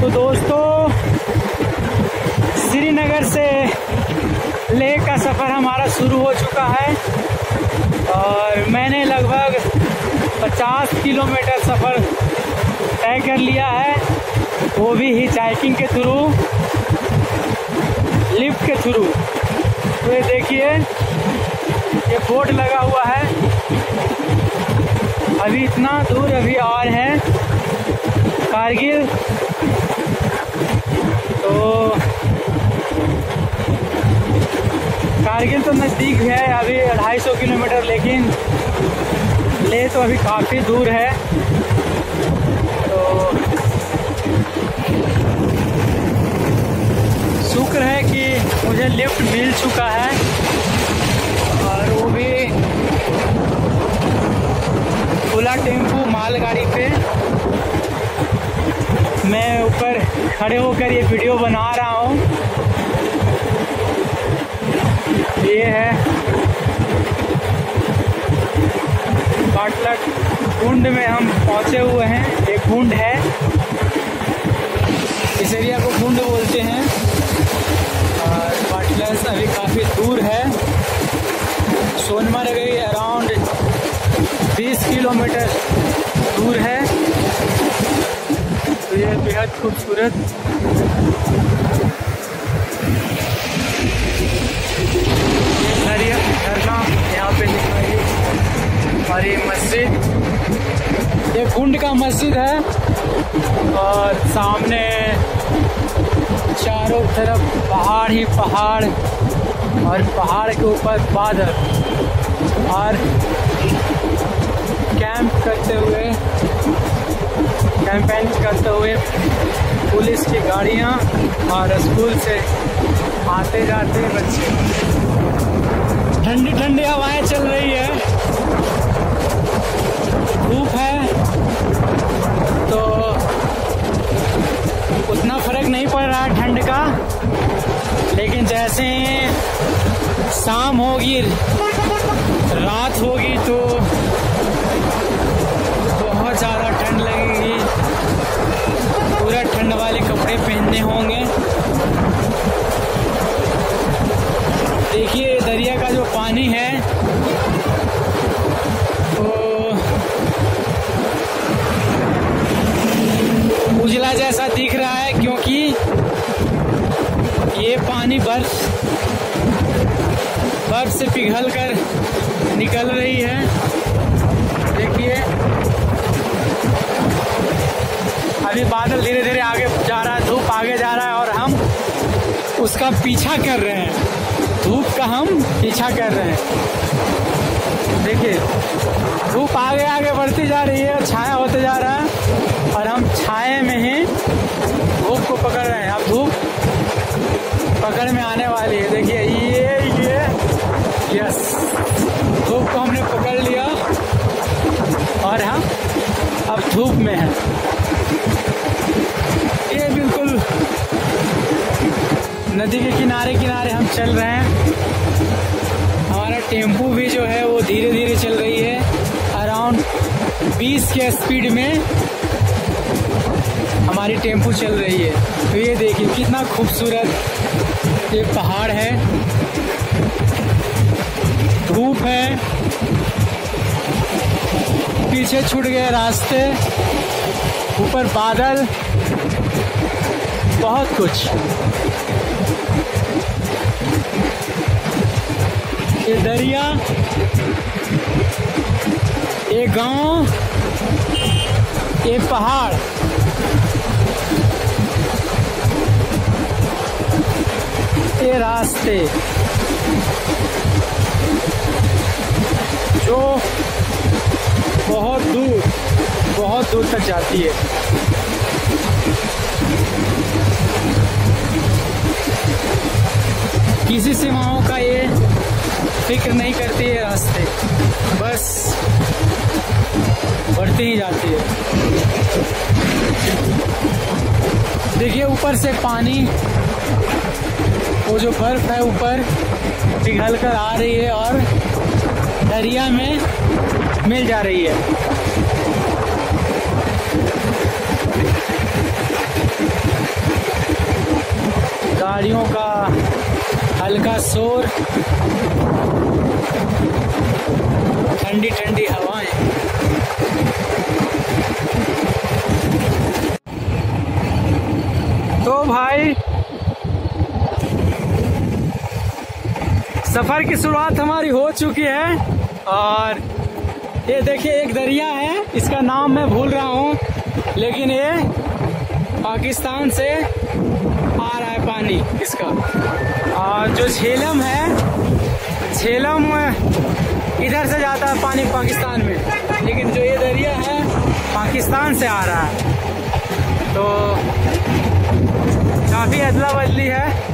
तो दोस्तों, श्रीनगर से लेह का सफ़र हमारा शुरू हो चुका है और मैंने लगभग 50 किलोमीटर सफ़र तय कर लिया है, वो भी हिचाइकिंग के थ्रू, लिफ्ट के थ्रू। तो ये देखिए, ये बोर्ड लगा हुआ है, अभी इतना दूर अभी और है कारगिल। तो कारगिल तो नज़दीक है, अभी 250 किलोमीटर, लेकिन लेह तो अभी काफ़ी दूर है। तो शुक्र है कि मुझे लिफ्ट मिल चुका है और वो भी खुला टेम्पू मालगाड़ी पे। मैं ऊपर खड़े होकर ये वीडियो बना रहा हूँ। ये है बाटलट कुंड में हम पहुँचे हुए हैं। एक कुंड है, इस एरिया को कुंड बोलते हैं और बाटलट अभी काफ़ी दूर है। सोनमर्ग अराउंड 20 किलोमीटर दूर है। तो ये बेहद खूबसूरत झरना यहाँ पे दिख रही है और ये मस्जिद, ये कुंड का मस्जिद है और सामने चारों तरफ पहाड़ ही पहाड़ और पहाड़ के ऊपर बादल और कैंपेनिंग करते हुए पुलिस की गाड़ियाँ और स्कूल से आते जाते बच्चे। ठंडी ठंडी हवाएं चल रही है, धूप है तो उतना फर्क नहीं पड़ रहा है ठंड का, लेकिन जैसे शाम होगी, रात होगी तो बहुत ज़्यादा ठंड लगेगी। पूरा ठंड वाले कपड़े पहनने होंगे। देखिए दरिया का जो पानी है वो उजला जैसा दिख रहा है, क्योंकि ये पानी बर्फ से पिघल कर निकल रही है। देखिए अभी बादल धीरे धीरे आगे जा रहा है, धूप आगे जा रहा है और हम उसका पीछा कर रहे हैं, धूप का हम पीछा कर रहे हैं। देखिए धूप आगे आगे बढ़ती जा रही है और छाया होते जा रहा है और हम छाए में ही धूप को पकड़ रहे हैं। अब धूप पकड़ में आने वाली है। देखिए ये यस, धूप को हमने पकड़ लिया और हम अब धूप में है। ये बिल्कुल नदी के किनारे किनारे हम चल रहे हैं। हमारा टेम्पू भी जो है वो धीरे धीरे चल रही है, अराउंड 20 के स्पीड में हमारी टेम्पू चल रही है। तो ये देखिए कितना खूबसूरत ये पहाड़ है, धूप है, पीछे छूट गए रास्ते, ऊपर बादल, बहुत कुछ। ये दरिया, ये गांव, ये पहाड़, ये रास्ते जो बहुत दूर तक जाती है। किसी सीमाओं का ये फिक्र नहीं करती है, रास्ते बस बढ़ती ही जाती है। देखिए ऊपर से पानी, वो जो बर्फ है ऊपर पिघल कर आ रही है और दरिया में मिल जा रही है। वाहनों का हल्का शोर, ठंडी ठंडी हवाएं। तो भाई सफर की शुरुआत हमारी हो चुकी है और ये देखिए एक दरिया है, इसका नाम मैं भूल रहा हूँ, लेकिन ये पाकिस्तान से आ रहा है पानी इसका। और जो झेलम है, झेलम इधर से जाता है पानी पाकिस्तान में, लेकिन जो ये दरिया है पाकिस्तान से आ रहा है। तो काफी अदला बदली है।